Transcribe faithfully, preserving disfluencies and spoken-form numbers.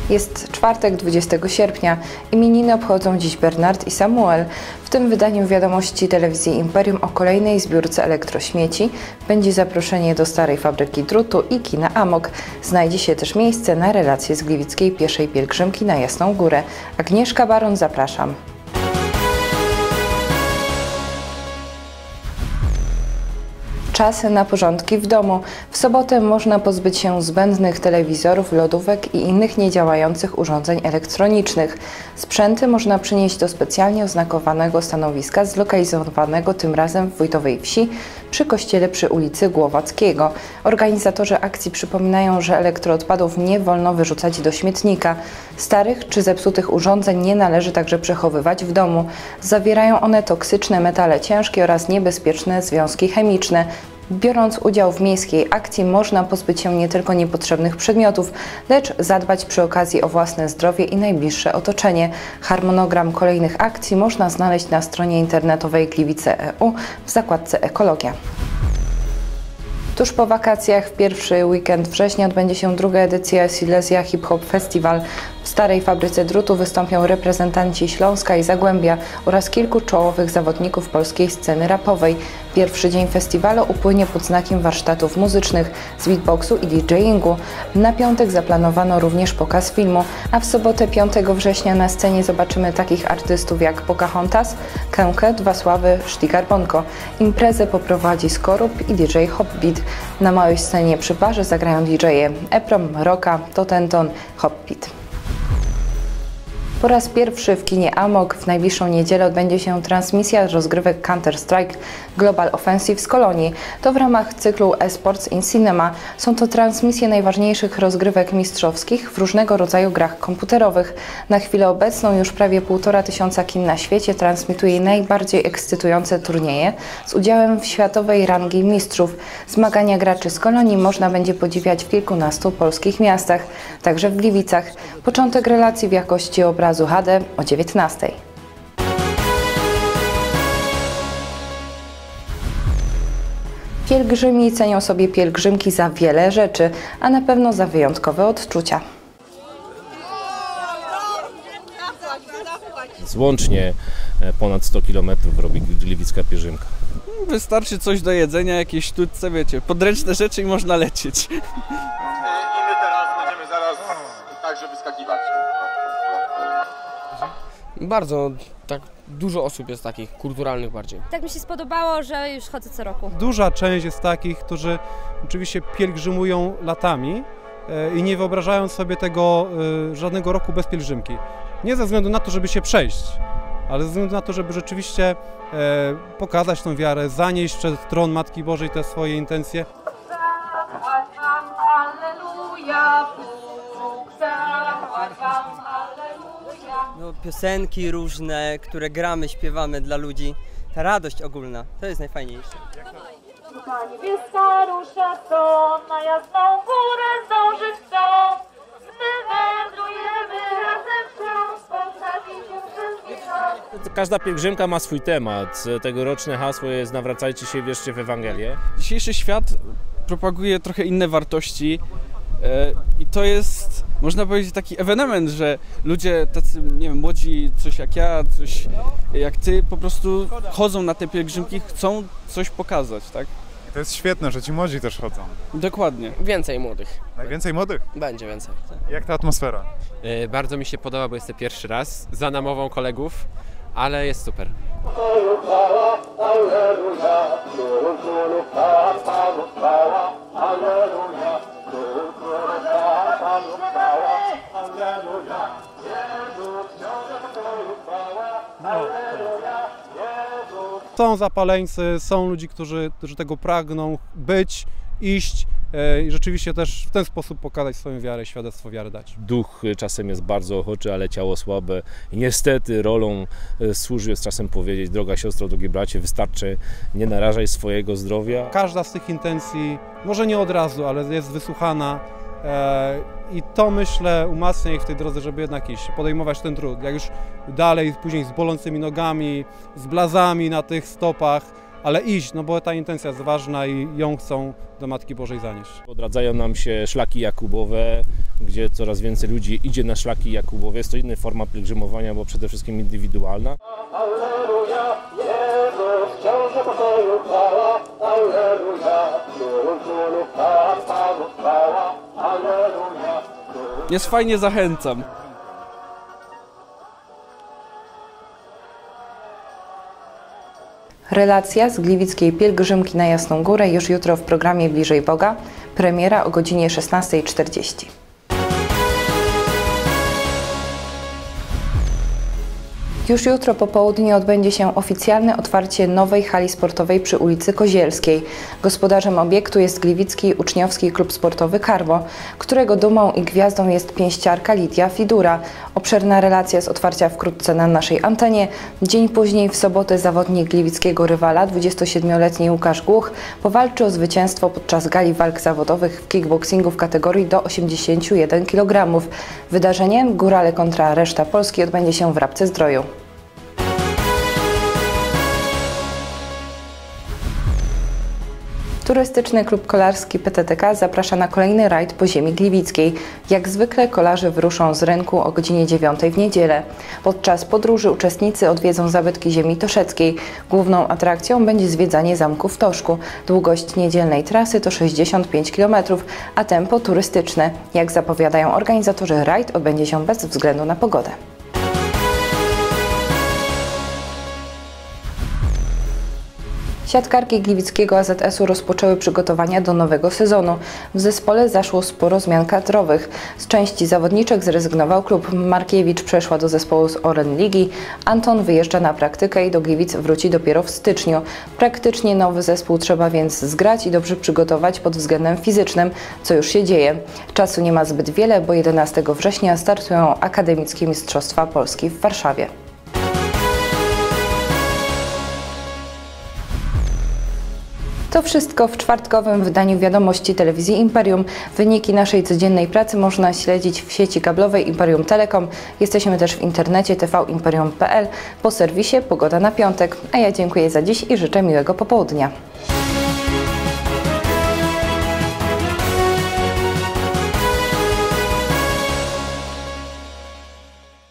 Jest czwartek, dwudziestego sierpnia. Imieniny obchodzą dziś Bernard i Samuel. W tym wydaniu wiadomości telewizji Imperium o kolejnej zbiórce elektrośmieci będzie zaproszenie do starej fabryki drutu i kina Amok. Znajdzie się też miejsce na relację z gliwickiej pieszej pielgrzymki na Jasną Górę. Agnieszka Baron, zapraszam. Czas na porządki w domu. W sobotę można pozbyć się zbędnych telewizorów, lodówek i innych niedziałających urządzeń elektronicznych. Sprzęty można przynieść do specjalnie oznakowanego stanowiska zlokalizowanego tym razem w Wójtowej Wsi przy kościele przy ulicy Głowackiego. Organizatorzy akcji przypominają, że elektroodpadów nie wolno wyrzucać do śmietnika. Starych czy zepsutych urządzeń nie należy także przechowywać w domu. Zawierają one toksyczne metale ciężkie oraz niebezpieczne związki chemiczne. Biorąc udział w miejskiej akcji można pozbyć się nie tylko niepotrzebnych przedmiotów, lecz zadbać przy okazji o własne zdrowie i najbliższe otoczenie. Harmonogram kolejnych akcji można znaleźć na stronie internetowej Gliwice kropka e u w zakładce Ekologia. Tuż po wakacjach, w pierwszy weekend września, odbędzie się druga edycja Silesia Hip Hop Festival. W starej fabryce drutu wystąpią reprezentanci Śląska i Zagłębia oraz kilku czołowych zawodników polskiej sceny rapowej. Pierwszy dzień festiwalu upłynie pod znakiem warsztatów muzycznych, z beatboxu i didżejingu. Na piątek zaplanowano również pokaz filmu, a w sobotę piątego września na scenie zobaczymy takich artystów jak Pocahontas, Kękę, Dwa Sławy, Sztikar Bonko. Imprezę poprowadzi Skorup i D J Hopbeat. Na małej scenie przy barze zagrają D J-e Eprom, Roka, Totenton, Hopbeat. Po raz pierwszy w kinie Amok w najbliższą niedzielę odbędzie się transmisja rozgrywek Counter-Strike Global Offensive z Kolonii. To w ramach cyklu eSports in Cinema. Są to transmisje najważniejszych rozgrywek mistrzowskich w różnego rodzaju grach komputerowych. Na chwilę obecną już prawie półtora tysiąca kin na świecie transmituje najbardziej ekscytujące turnieje z udziałem w światowej rangi mistrzów. Zmagania graczy z Kolonii można będzie podziwiać w kilkunastu polskich miastach, także w Gliwicach. Początek relacji w jakości obrazu H D o dziewiętnastej. Pielgrzymi cenią sobie pielgrzymki za wiele rzeczy, a na pewno za wyjątkowe odczucia. Łącznie ponad sto kilometrów robi gliwicka pielgrzymka. Wystarczy coś do jedzenia, jakieś sztuczce, wiecie, podręczne rzeczy i można lecieć. I my teraz będziemy zaraz także wyskakiwać. Bardzo, tak dużo osób jest takich, kulturalnych bardziej. Tak mi się spodobało, że już chodzę co roku. Duża część jest takich, którzy oczywiście pielgrzymują latami i nie wyobrażają sobie tego żadnego roku bez pielgrzymki. Nie ze względu na to, żeby się przejść, ale ze względu na to, żeby rzeczywiście pokazać tą wiarę, zanieść przed tron Matki Bożej te swoje intencje. No, piosenki różne, które gramy, śpiewamy dla ludzi. Ta radość ogólna, to jest najfajniejsze. Ta niebieska rusza stąd, na Jasną Górę zdążyć chcą. My wędrujemy razem wciąż, potrafi się przez. Każda pielgrzymka ma swój temat. Tegoroczne hasło jest nawracajcie się, wierzcie w Ewangelię. Dzisiejszy świat propaguje trochę inne wartości i to jest, można powiedzieć, taki ewenement, że ludzie tacy, nie wiem, młodzi, coś jak ja, coś jak ty, po prostu chodzą na te pielgrzymki, chcą coś pokazać, tak? I to jest świetne, że ci młodzi też chodzą. Dokładnie. Więcej młodych. Najwięcej młodych? Będzie więcej. Jak ta atmosfera? Yy, bardzo mi się podoba, bo jest to pierwszy raz za namową kolegów, ale jest super. Są zapaleńcy, są ludzi, którzy, którzy tego pragną być, iść i rzeczywiście też w ten sposób pokazać swoją wiarę, świadectwo wiary dać. Duch czasem jest bardzo ochoczy, ale ciało słabe. I niestety rolą służy jest czasem powiedzieć: droga siostro, drogi bracie, wystarczy, nie narażaj swojego zdrowia. Każda z tych intencji, może nie od razu, ale jest wysłuchana i to, myślę, umacnia ich w tej drodze, żeby jednak iść, podejmować ten trud. Jak już dalej, później z bolącymi nogami, z blazami na tych stopach, ale iść, no bo ta intencja jest ważna i ją chcą do Matki Bożej zanieść. Odradzają nam się szlaki Jakubowe, gdzie coraz więcej ludzi idzie na szlaki Jakubowe. Jest to inna forma pielgrzymowania, bo przede wszystkim indywidualna. Alleluja, Jezus, książę pokoju chwała, alleluja, królu królów, Pan Panów chwała, alleluja. Jest fajnie, zachęcam. Relacja z gliwickiej pielgrzymki na Jasną Górę już jutro w programie Bliżej Boga. Premiera o godzinie szesnastej czterdzieści. Już jutro po południu odbędzie się oficjalne otwarcie nowej hali sportowej przy ulicy Kozielskiej. Gospodarzem obiektu jest Gliwicki Uczniowski Klub Sportowy Karbo, którego dumą i gwiazdą jest pięściarka Lidia Fidura. Obszerna relacja z otwarcia wkrótce na naszej antenie. Dzień później w sobotę zawodnik gliwickiego rywala, dwudziestosiedmioletni Łukasz Głuch, powalczy o zwycięstwo podczas gali walk zawodowych w kickboxingu w kategorii do osiemdziesięciu jeden kilogramów. Wydarzenie Górale kontra reszta Polski odbędzie się w Rabce Zdroju. Turystyczny klub kolarski P T T K zaprasza na kolejny rajd po ziemi gliwickiej. Jak zwykle kolarze wyruszą z rynku o godzinie dziewiątej w niedzielę. Podczas podróży uczestnicy odwiedzą zabytki ziemi toszeckiej. Główną atrakcją będzie zwiedzanie zamku w Toszku. Długość niedzielnej trasy to sześćdziesiąt pięć kilometrów, a tempo turystyczne. Jak zapowiadają organizatorzy, rajd odbędzie się bez względu na pogodę. Siatkarki gliwickiego A Z S-u rozpoczęły przygotowania do nowego sezonu. W zespole zaszło sporo zmian kadrowych. Z części zawodniczek zrezygnował klub. Markiewicz przeszła do zespołu z Oren Ligi. Anton wyjeżdża na praktykę i do Gliwic wróci dopiero w styczniu. Praktycznie nowy zespół trzeba więc zgrać i dobrze przygotować pod względem fizycznym, co już się dzieje. Czasu nie ma zbyt wiele, bo jedenastego września startują Akademickie Mistrzostwa Polski w Warszawie. To wszystko w czwartkowym wydaniu Wiadomości Telewizji Imperium. Wyniki naszej codziennej pracy można śledzić w sieci kablowej Imperium Telekom. Jesteśmy też w internecie t v imperium kropka p l. Po serwisie Pogoda na piątek. A ja dziękuję za dziś i życzę miłego popołudnia.